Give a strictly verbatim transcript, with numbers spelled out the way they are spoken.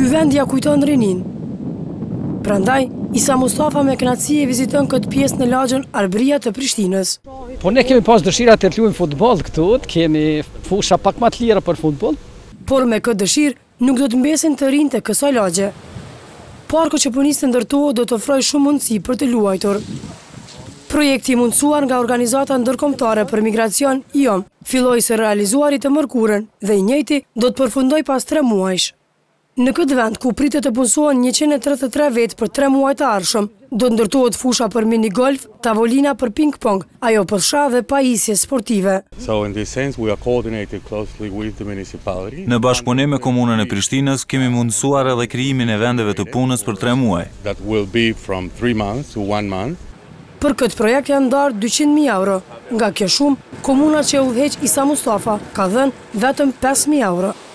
Ky vend ja kujton rinin. Prandaj, Isa Mustafa me kënaqësi e viziton këtë pjesë në lagjën Arbëria të Prishtinës. Po ne kemi pas dëshira të luajmë futboll këtu, të kemi fusha pak më të lira për futboll. Por me këtë dëshirë nuk do të mbesin të rinë të kësaj lagje. Parku që po nis të ndërtohet do të ofrojë shumë mundësi për të luajtur. Projekti i mundësuar nga Organizata Ndërkombëtare për Migracion I O M filloi së realizuari të mërkurën dhe I njëjti do të përfundoj pas tre muajsh. Në këtë vend ku pritet të punësohen njëqind e tridhjetë e tre vetë për tre muaj të ardhshëm, do të ndërtohet fusha për mini golf, tavolina për ping-pong, ajo për fsha dhe pajisje sportive. So in this sense we are coordinated closely with the municipality. Në bashkëpunim me komunën e Prishtinës kemi mundësuar edhe krijimin e vendeve të punës për tre muaj. That will be from three months to one month. Për këtë projekt janë ndarë dyqind mijë euro. Nga kjo shumë, komuna që udhëheq Isa Mustafa ka dhënë vetëm pesë mijë euro.